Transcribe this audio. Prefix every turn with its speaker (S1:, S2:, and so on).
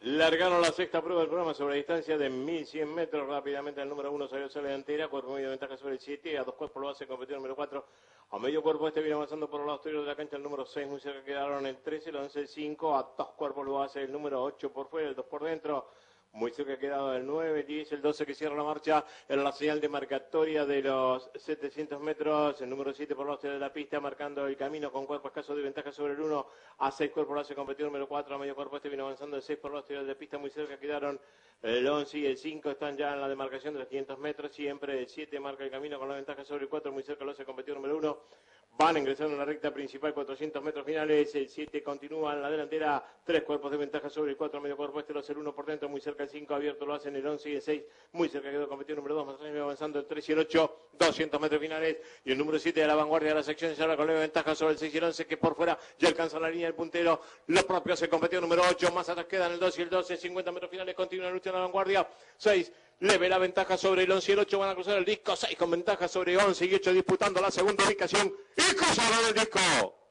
S1: Largaron la sexta prueba del programa sobre la distancia de 1100 metros. Rápidamente el número 1 salió a la delantera, cuerpo medio de ventaja sobre el 7, a 2 cuerpos lo hace competido el número 4. A medio cuerpo viene avanzando por el lado exterior de la cancha el número 6, muy cerca quedaron el 13, el 11, el 5, a 2 cuerpos lo hace el número 8 por fuera, el 2 por dentro. Muy cerca ha quedado el 9, el 10, el 12 que cierra la marcha en la señal demarcatoria de los 700 metros. El número 7 por el norte de la pista marcando el camino con cuerpo escaso de ventaja sobre el 1. A 6 cuerpos lo hace competir el número 4. A medio cuerpo viene avanzando el 6 por el norte de la pista. Muy cerca quedaron el 11 y el 5. Están ya en la demarcación de los 500 metros. Siempre el 7 marca el camino con la ventaja sobre el 4. Muy cerca lo hace competir el número 1. Van ingresando en la recta principal, 400 metros finales. El 7 continúa en la delantera. 3 cuerpos de ventaja sobre el 4. A medio cuerpo lo hace el 1 por dentro. Muy cerca el 5 abierto lo hacen el 11 y el 6. Muy cerca quedó competido el número 2. Más atrás avanzando el 3 y el 8. 200 metros finales. Y el número 7 de la vanguardia de la sección se habla con leve ventaja sobre el 6 y el 11 que por fuera ya alcanza la línea del puntero. Lo propio se competió el número 8. Más atrás quedan el 2 y el 12. 50 metros finales. Continúa la lucha en la vanguardia. 6. Leve la ventaja sobre el 11 y el 8 van a cruzar el disco. 6 con ventaja sobre 11 y 8 disputando la segunda ubicación. Y cruzaron el disco.